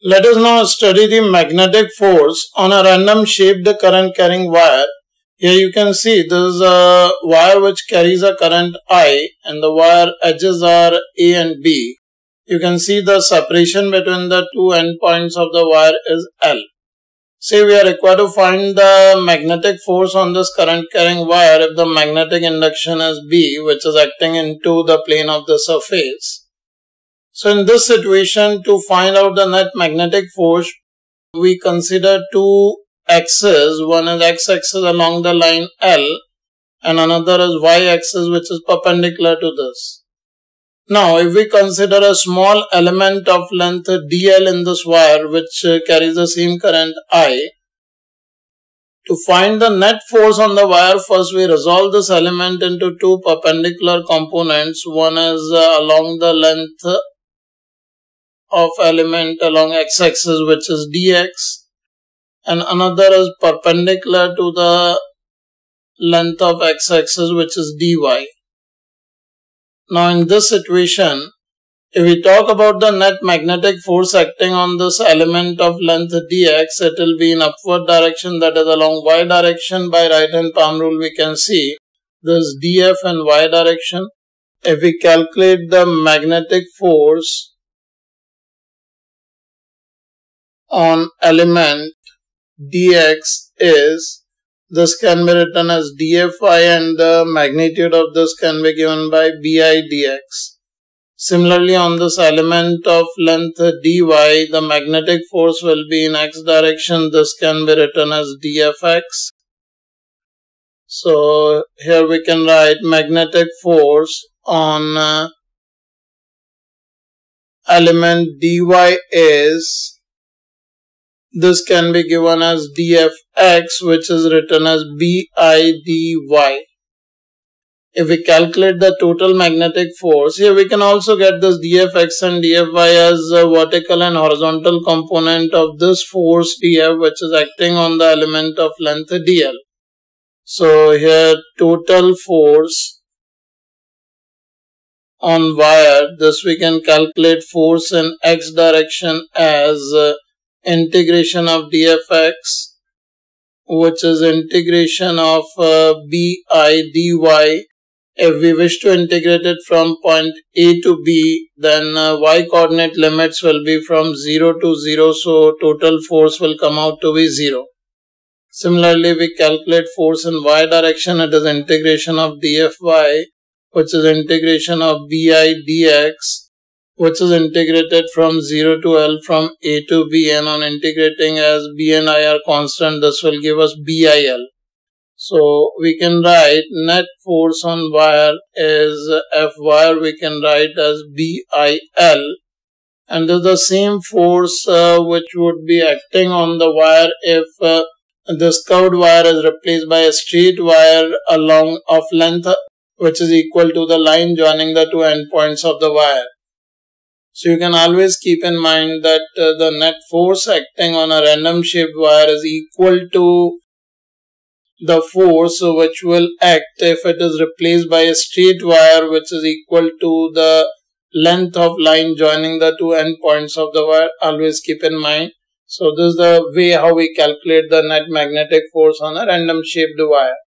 Let us now study the magnetic force on a random shaped current carrying wire. Here you can see this is a wire which carries a current I and the wire edges are A and B. You can see the separation between the two endpoints of the wire is L. Say we are required to find the magnetic force on this current carrying wire if the magnetic induction is B, which is acting into the plane of the surface. So in this situation, to find out the net magnetic force, we consider two axes. One is x-axis along the line L and another is y-axis which is perpendicular to this. Now if we consider a small element of length dl in this wire which carries the same current I, to find the net force on the wire, first we resolve this element into two perpendicular components. One is along the length of element along x-axis which is dx and another is perpendicular to the length of x-axis which is dy. Now in this situation, if we talk about the net magnetic force acting on this element of length dx, it will be in upward direction, that is along y direction. By right hand palm rule we can see this df in y direction. If we calculate the magnetic force on element dx is, this can be written as dfi and the magnitude of this can be given by bi dx. Similarly on this element of length dy, the magnetic force will be in x direction. This can be written as dfx. So here we can write magnetic force on element dy is, this can be given as dfx, which is written as bi dy. If we calculate the total magnetic force, here we can also get this dfx and dfy as a vertical and horizontal component of this force df which is acting on the element of length dl. So here total force on wire, this we can calculate force in x direction as integration of dfx, which is integration of bi dy. If we wish to integrate it from point A to B, then y coordinate limits will be from 0 to 0, so total force will come out to be 0. Similarly, we calculate force in y direction, it is integration of dfy, which is integration of bi dx, which is integrated from 0 to L from A to B, and on integrating as B and I are constant, this will give us BIL. So we can write net force on wire is F wire, we can write as BIL, and this is the same force which would be acting on the wire if this curved wire is replaced by a straight wire along of length which is equal to the line joining the two endpoints of the wire. So you can always keep in mind that the net force acting on a random shaped wire is equal to the force which will act if it is replaced by a straight wire which is equal to the length of line joining the two endpoints of the wire. Always keep in mind. So this is the way how we calculate the net magnetic force on a random shaped wire.